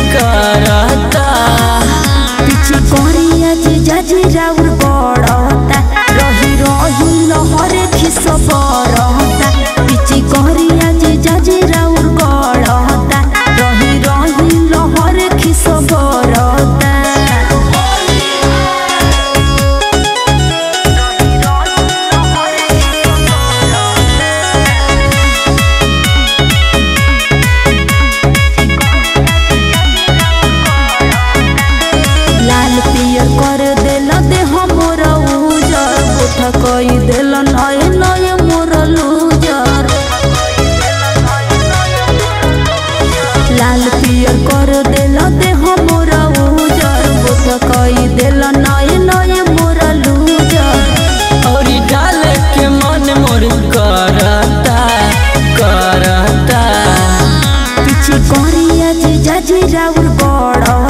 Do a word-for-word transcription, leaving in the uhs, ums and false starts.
करता पीछे करिया जे जाजी राउर गड़ता रही रही लहर खिस बरता पीछे करिया जे जाजी राउर गड़ता रही रही लहर खिस बरता कर देला दे हमर उजर गोठा कई देला नए नए मोर लूजर लाल पियर कर देला दे हमर उजर गोठा कई देला नए नए मोर लूजर और डाल के मन मोर करता करता पीछे करिया जे जाजी राउर गड़